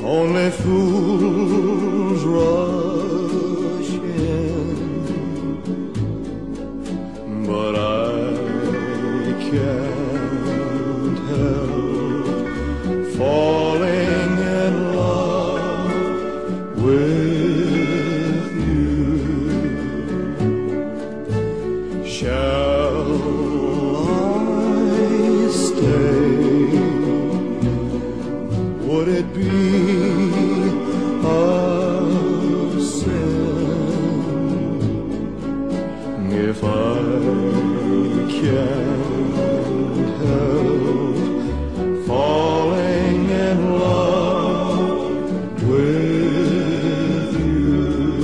Only fools rush in, but I can't help falling in love with you. Shall I stay? Would it be a sin if I can't help falling in love with you?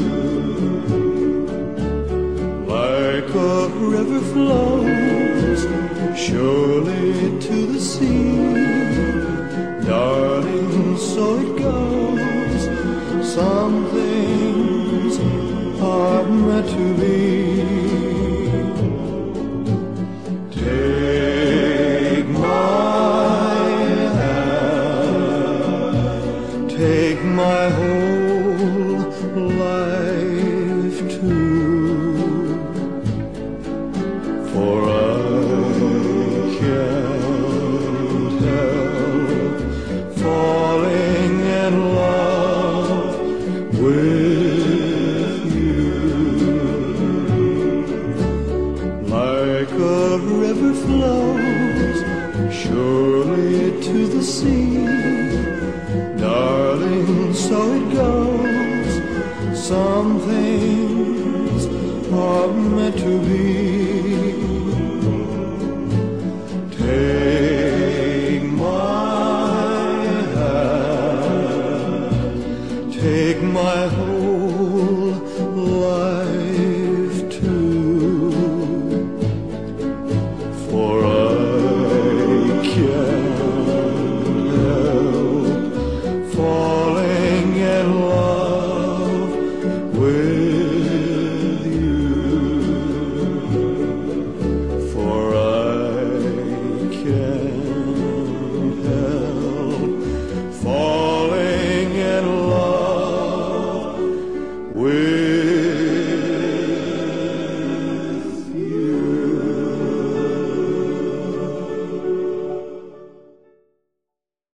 Like a river flows surely to the sea, darling, so it goes. Some things are meant to be. Take my hand, take my whole life too, for I can't help falling in love with you. Like a river flows surely to the sea, darling, so it goes. Some things are meant to be.